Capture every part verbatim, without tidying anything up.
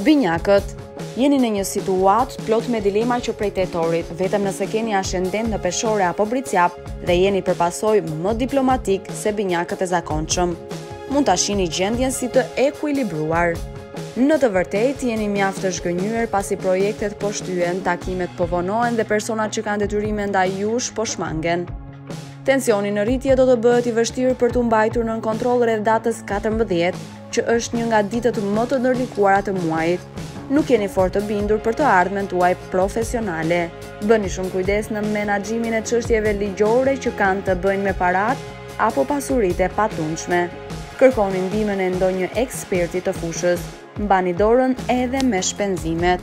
Binjakët, jeni në një situatë plot me dilema që prej tetorit, vetëm nëse keni ascendent në peshore apo bricjap dhe jeni përpasoj më diplomatik se binjakët e zakonshëm. Mund ta shihni gjendjen si të ekuilibruar. Në të vërtetë jeni mjaft të zhgënjur pasi projektet po shtyen, takimet po vonohen dhe personat që kanë detyrime ndaj jush po shmangen. Tensioni në rritje do të bëhet i vështirë për të mbajtur nën kontroll rreth datës katërmbëdhjetë, që është një nga ditët më të ndërlikuara të muajit. Nuk jeni fort të bindur për të ardhmen tuaj profesionale. Bëni shumë kujdes në menaxhimin e çështjeve ligjore që kanë të bëjnë me paratë apo pasuritë e patundshme. Kërkoni ndihmën e ndonjë eksperti të fushës. Mbani dorën edhe me shpenzimet.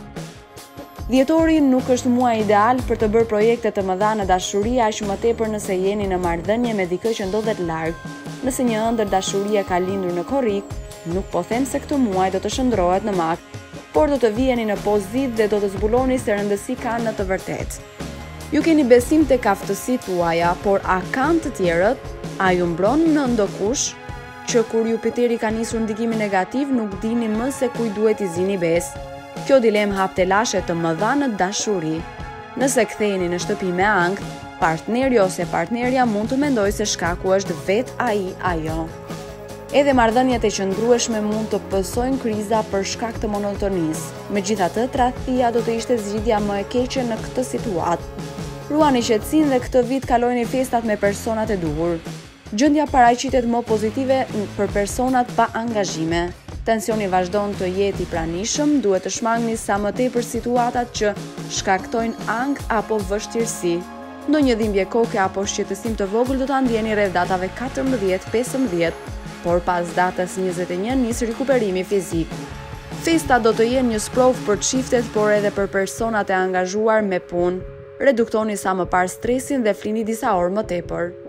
Dhjetori nuk është muaj ideal për të bërë projekte të mëdha në dashuri, aq më tepër nëse jeni në marrëdhënie me dikë që ndodhet larg. Nëse një ëndër dashurie ka lindur në korrik, nuk po them se këtë muaj do të shndrohet në mak, por do të vijeni në pozit dhe do të zbuloni se rëndësi kanë në të vërtetë. Ju keni besim tek aftësitë tuaja, por a kanë të tjerët? A ju mbron në ndokush që kur Jupiteri ka nisur ndikimin negativ nuk dini më se kujt duhet i zini besë? Kjo dilem hap telashe të mëdha në dashuri. Nëse ktheheni në shtëpi me ankth, partneri ose partnerja mund të mendojë se shkaku është vetë ai ajo. Edhe marrëdhëniet e qëndrueshme mund të pësojnë kriza për shkak të monotonisë. Megjithatë, tradhtia do të ishte zgjidhja më e keqe në këtë situatë. Ruani qetësinë dhe këtë vit kalojeni festat me personat e duhur. Gjendja paraqitet më pozitive për personat pa angazhime. Tensioni vazhdon të jetë i pranishëm, duhet të shmangni sa më tepër situatat që shkaktojnë ankth apo vështirësi. Ndonjë dhimbje koke apo shqetësim të vogël do ta ndjeni rreth datave katërmbëdhjetë pesëmbëdhjetë, por pas datës njëzet e një nis rikuperimi fizik. Festa do të jenë një sprov për çiftet, por edhe për personat e angazhuar me punë. Reduktoni sa më parë stresin dhe flini disa orë më tepër.